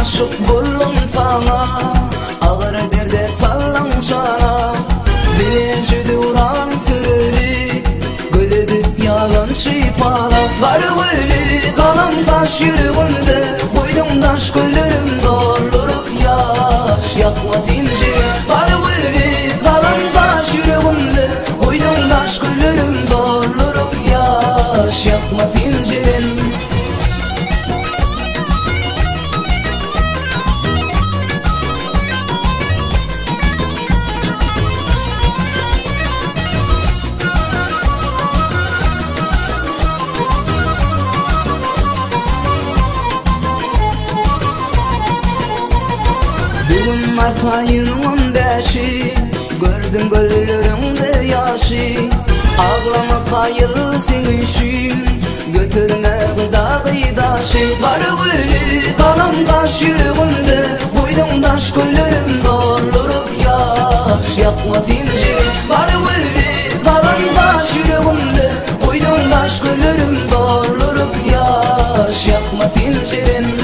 aşık buldum sana, ağır derde sallan sana. Bilinci duran süreli, gözedip yalan şipala. Var böyle kalan taş yüreğimde, koydum taş güllerim doldurup yaş yakma zinciri. Var böyle kalan taş yüreğimde, koydum taş güllerim doldurup yaş yakma zincirin. Bugün Mart ayının 15'i, gördüm gözlerimde yaşı. Ağlama kayırsın için, götürme dağı taşı. Var böyle kalan taş yüreğimde, koydum taş güllerim doldurup yaş yakma zinciri. Var böyle kalan taş yüreğimde, koydum taş güllerim doldurup yaş yakma zincirin.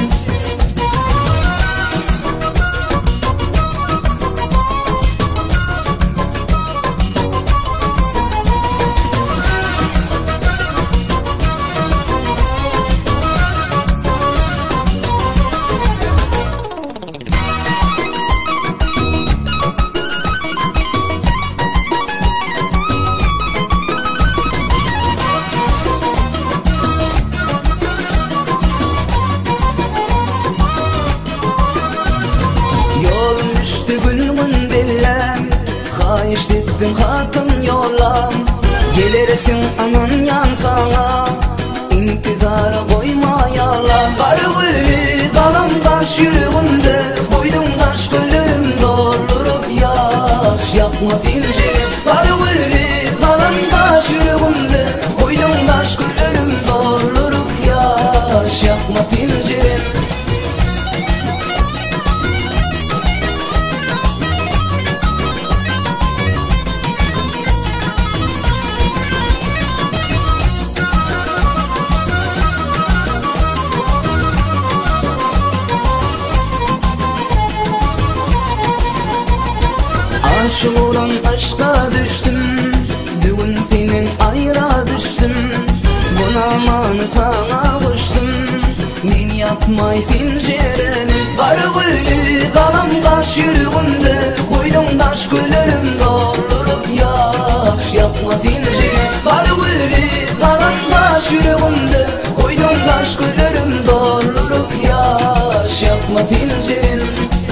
Gülümün dillem, kayış dittim hatın yollam. Gelirsin anan yan sana, intizara koyma yalan. Var böyle kalan taş yüreğimde, koydum taş güllerim doldurup yaş yakma zinciri. Var böyle kalan taş yüreğimde, koydum taş güllerim doldurup yaş yakma zincirin. Aşık olan aşka düştüm, bugün senin ayra düştüm. Buna amanı sana koştum, men yapmay zincirini. Var böyle kalan taş yüreğimde, koydum taş güllerim doldurup yaş yakma zinciri. Var böyle kalan taş yüreğimde, koydum taş güllerim doldurup yaş yakma zincirin.